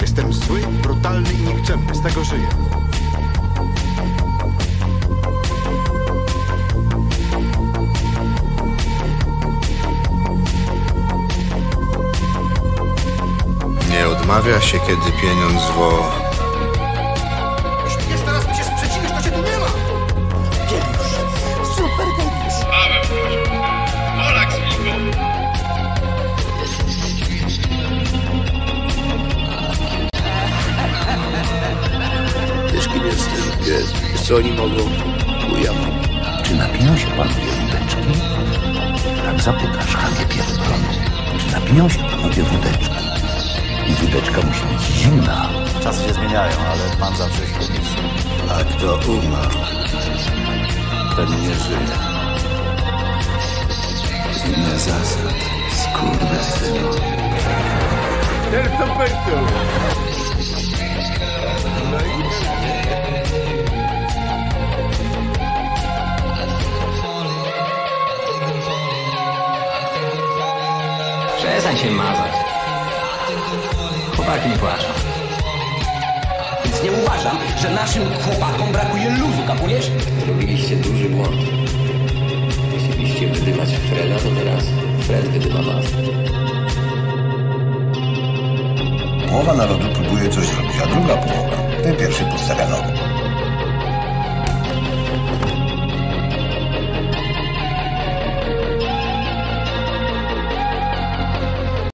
Jestem zły, brutalny i nikczemny, z tego żyję. Nie odmawia się, kiedy pieniądz Jeśli jeszcze raz mi się sprzeciwisz, to cię tu nie ma! Geniusz! Super geniusz! Paweł Prośko, Polak z Wilką. Wiesz, kim jestem? Wiesz, co oni mogą? Chuja mam. Czy napiją się panowie wódeczki? Jak zapytasz, chamie pierdolony, czy napiją się panowie wódeczki? I wódeczka musi być zimna. Czasy się zmieniają, ale pan zawsze jest komisji. A kto umarł, ten nie żyje. Inne zasad, skurwysynu. Przestań się mazać. Chłopaki nie płaczą. Więc nie uważam, że naszym chłopakom brakuje luzu, kapujesz? Robiliście duży błąd. Chcieliście wydywać Freda, to teraz Fred wydywa was. Połowa narodu próbuje coś zrobić, a druga połowa, ten pierwszy podstawia nogę.